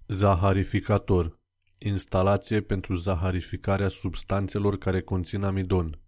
Zaharificator. Instalație pentru zaharificarea substanțelor care conțin amidon.